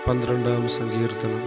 12-ാം സങ്കീർത്തനം.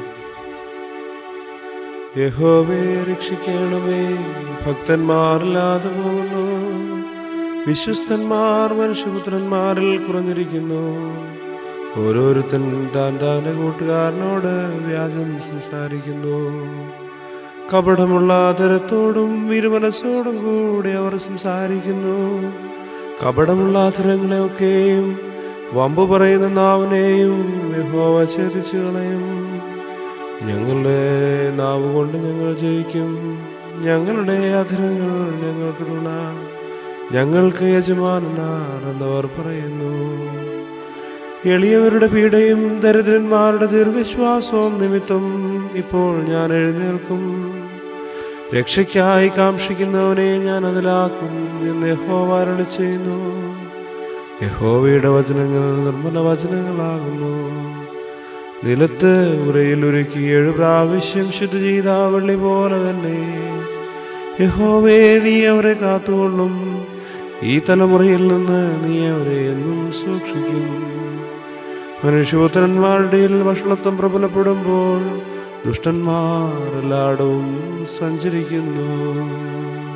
യഹോവേ രക്ഷിക്കണമേ, ഭക്തന്മാരില്ലാതെ പോകുന്നു, വിശ്വസ്തന്മാർ മനുഷ്യപുത്രന്മാരിൽ കുറഞ്ഞിരിക്കുന്നു. ഓരോരുത്തൻ താൻ്റെ കൂട്ടുകാരനോട് വ്യാജം സംസാരിക്കുന്നു. കപടമുള്ള അധരത്തോടും വിരുമനസ്സോടും കൂടി അവർ സംസാരിക്കുന്നു. കപടമുള്ള അധരങ്ങളെയൊക്കെയും വമ്പ് പറയുന്ന നാവിനെയും യഹോവ ഛേദിച്ചു കളയും. ഞങ്ങളുടെ നാവ് കൊണ്ട് ഞങ്ങൾ ജയിക്കും, ഞങ്ങളുടെ അധരങ്ങൾ ഞങ്ങൾക്ക് തുണ, ഞങ്ങൾക്ക് യജമാനനാർ എന്നവർ പറയുന്നു. എളിയവരുടെ പീഡയും ദരിദ്രന്മാരുടെ ദീർഘശ്വാസവും നിമിത്തം ഇപ്പോൾ ഞാൻ എഴുന്നേൽക്കും. രക്ഷയ്ക്കായി കാക്ഷിക്കുന്നവനെ ഞാൻ അതിലാക്കും എന്ന് യഹോവ അരുളിച്ചെയ്യുന്നു. യഹോവയുടെ വചനങ്ങൾ നിർമ്മല വചനങ്ങളാകുന്നു. നിലത്ത് ഉരയിൽ ഉരുക്കി 7 പ്രാവശ്യം ശുദ്ധി ചെയ്ത വെള്ളി പോലെ തന്നെ യഹോവേ, നീ അവരെ കാത്തുകൊള്ളും. ഈ തലമുറയിൽ നിന്ന് നീ അവരെ എന്നും സൂക്ഷിക്കും. മനുഷ്യപുത്രന്മാരുടെ വഷളത്വം പ്രബലപ്പെടുമ്പോൾ ദുഷ്ടന്മാർ എല്ലായിടവും സഞ്ചരിക്കുന്നു.